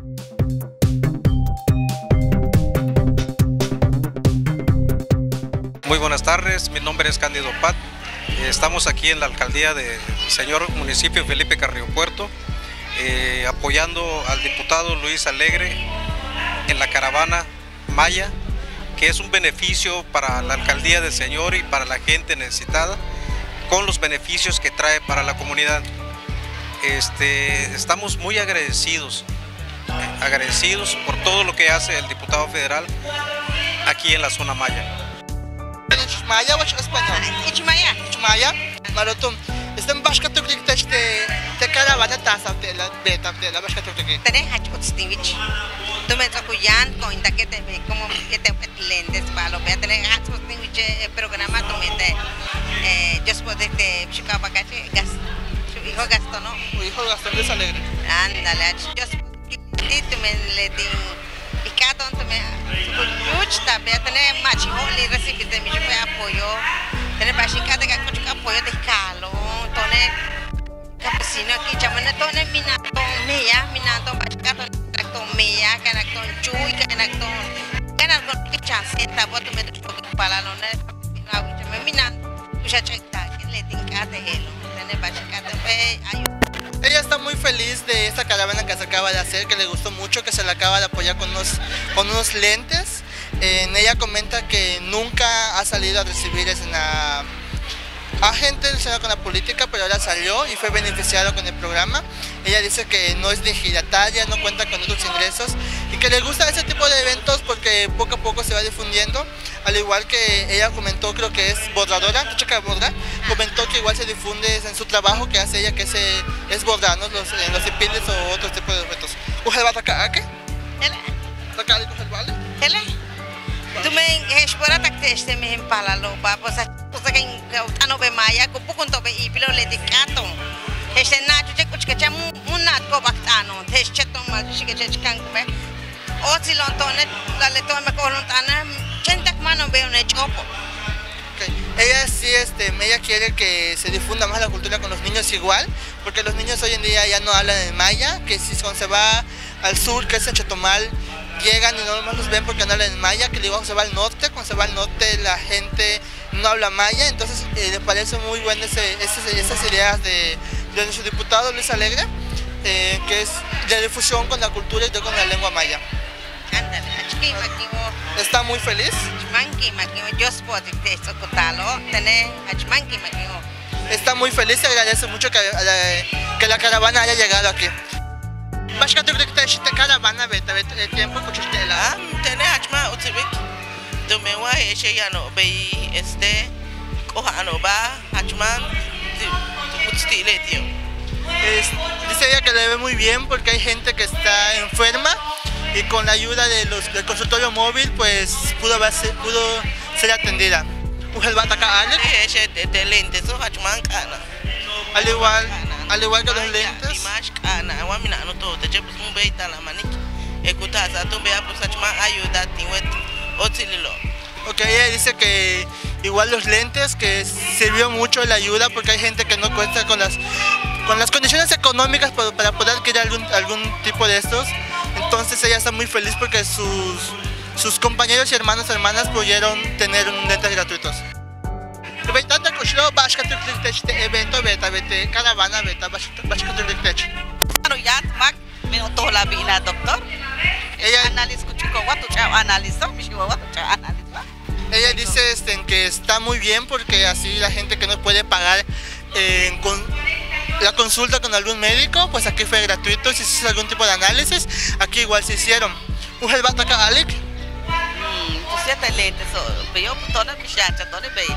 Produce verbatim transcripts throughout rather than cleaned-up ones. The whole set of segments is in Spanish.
Muy buenas tardes, mi nombre es Cándido Pat. Estamos aquí en la alcaldía del señor municipio Felipe Carrillo Puerto, eh, apoyando al diputado Luis Alegre en la caravana Maya, que es un beneficio para la alcaldía del señor y para la gente necesitada, con los beneficios que trae para la comunidad. Este, estamos muy agradecidos, agradecidos por todo lo que hace el diputado federal aquí en la zona Maya. Maya o español? İçmaya. İçmaya. Marotum. İstem başka Türkçe işte tekrar var da tasavvurla, betavla başka Türkçe. Tene haç otstivich. Tu me tocuyan con inda que te ve como que te lentes palo. Ve tene haç otstivich programa tu me te eh yo puedo te chica bacate gas. Su hijo Gastón, ¿no? Tu hijo Gastón Luis Alegre. Ándale, yo tu me le di y cada tanto me mucha ve tener machi holi recibir de mi apoyo. Tener básica de que apoyo de escalo, tone campesino aquí llamando tone minato mía, minato básica tone mía, canacton chui, canacton, canacton que chance esta bota me para no no me minando, mucha checa que le tinca de él, tener básica de fe ayuda. Ella está muy feliz de esta caravana que se acaba de hacer, que le gustó mucho, que se la acaba de apoyar con unos, con unos lentes. En ella comenta que nunca ha salido a recibir una, a gente relacionada con la política, pero ahora salió y fue beneficiado con el programa. Ella dice que no es legislataria, no cuenta con otros ingresos y que le gusta ese tipo de eventos porque poco a poco se va difundiendo. Al igual que ella comentó, creo que es bordadora, chica borda, comentó que igual se difunde en su trabajo que hace ella, que es, es bordar, ¿no? los, en los cipiles o otros tipos de objetos. ¿Usted va a atacar a qué? Ele. ¿Atacar y coger vale? Ele. Tu me espera tak teste me empala lo ba posa posa que ano be maya ko pukon to be ipilo le dikato. Este na tu che kuchka cha munat ko baktano. Teste to ma chike che kan be. Oti lontone la le to me ko lontana. Chentak mano be un chopo. Okay. Ella sí, este, ella quiere que se difunda más la cultura con los niños igual, porque los niños hoy en día ya no hablan en maya, que si cuando se va al sur, que es en Chetumal, llegan y no más los ven porque no hablan en maya, que luego se va al norte, cuando se va al norte la gente no habla maya, entonces eh, le parece muy buena ese, ese, esas ideas de, de nuestro diputado Luis Alegre, eh, que es de difusión con la cultura y con la lengua maya. ¿Está muy feliz? Está muy feliz y agradece mucho que, que la caravana haya llegado aquí. ¿Başka türlü işte karavana ve tabii tiempo kuchistela? Ah, tene achma utsibik. Domewa eche ya no be este coja no ba achman utstile tío. Dice ella que le ve muy bien porque hay gente que está enferma y con la ayuda de los, del consultorio móvil pues pudo, ser, pudo ser atendida. ¿Usted va a atacar a alguien? Eche de lentes, so achman kana. Al igual, al igual que los lentes. Ok, ella dice que igual los lentes, que sirvió mucho la ayuda porque hay gente que no cuenta con las, con las condiciones económicas para, para poder adquirir algún, algún tipo de estos. Entonces ella está muy feliz porque sus, sus compañeros y hermanos y hermanas pudieron tener lentes gratuitos. Beytanda koşuyor başka Türkçe işte evento beta beta karavana beta başka Türkçe. Ano yatmak meno tola bina doctor. Ella analiz kuchiko watu cha analizo mishiwa watu cha analizo. Ella dice este, que está muy bien porque así la gente que no puede pagar eh, con la consulta con algún médico, pues aquí fue gratuito. Si se hizo algún tipo de análisis, aquí igual se hicieron. ¿Usted va a atacar a Alec? Hmm, siete lentes, pero yo toda mi chacha, toda mi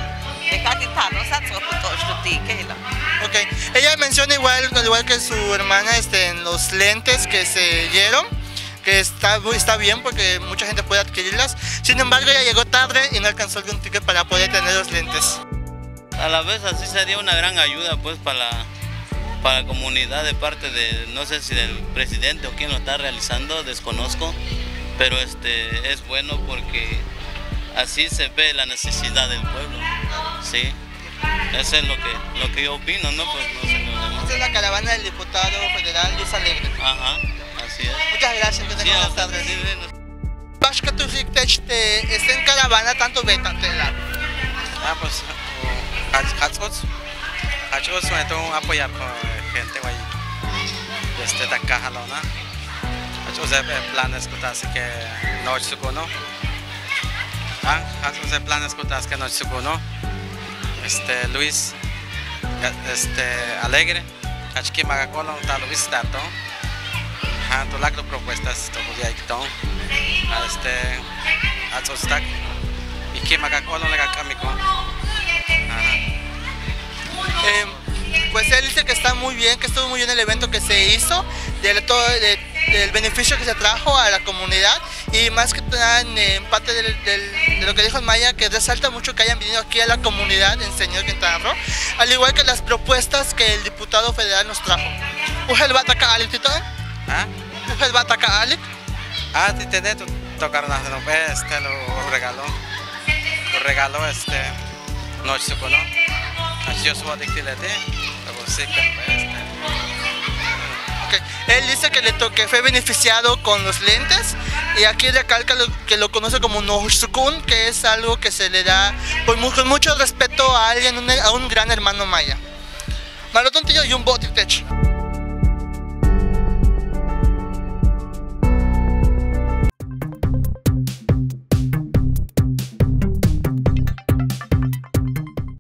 Okay. Ella menciona igual, al igual que su hermana, este, en los lentes que se dieron, que está, está bien porque mucha gente puede adquirirlas. Sin embargo, ella llegó tarde y no alcanzó algún ticket para poder tener los lentes. A la vez así sería una gran ayuda pues para la, para la comunidad de parte de, no sé si del presidente o quién lo está realizando, desconozco, pero este, es bueno porque así se ve la necesidad del pueblo. Sí, eso es lo que, lo que yo opino, ¿no? Pues no sé lo demás. Esta es la caravana del diputado federal Luis Alegre. Ajá, así. así es. Muchas gracias, que Sí, tengan buenas hasta tardes. sí, bueno. Bashka tu Riktech te está en caravana tanto betantela. Ah, pues, Hatsuts. Hatsuts me tengo que apoyar con gente, güey. Este, de acá, jalona. Hatsuts de planes que así que no es sucuno. Ah, Hatsuts de planes que así que no es sucuno. Este, Luis, este, Alegre. Aquí me hago con tal Luis Tato. Ah, tú las propuestas, todo día que todo. Este, Hatsuts tak. Y que me hago con la camico. Eh, pues él dice que está muy bien, que estuvo muy bien el evento que se hizo, de todo, de, del beneficio que se trajo a la comunidad y más que nada en, en parte del, del, de lo que dijo Maya, que resalta mucho que hayan venido aquí a la comunidad en Señor Quintana Roo, al igual que las propuestas que el diputado federal nos trajo. ¿Ujel va a atacar a Alec, Tito? ¿Ah? ¿Ujel va a atacar a Alec? Ah, te tenés que tocar una no este lo regaló. Lo regaló este noche supo, ¿no? Así yo subo a dictilete, luego sí que este. Okay. Él dice que le toque, fue beneficiado con los lentes y aquí recalca lo, que lo conoce como Nohushukun, que es algo que se le da por, con mucho respeto a alguien, un, a un gran hermano maya. Malo tontillo y un bote tech.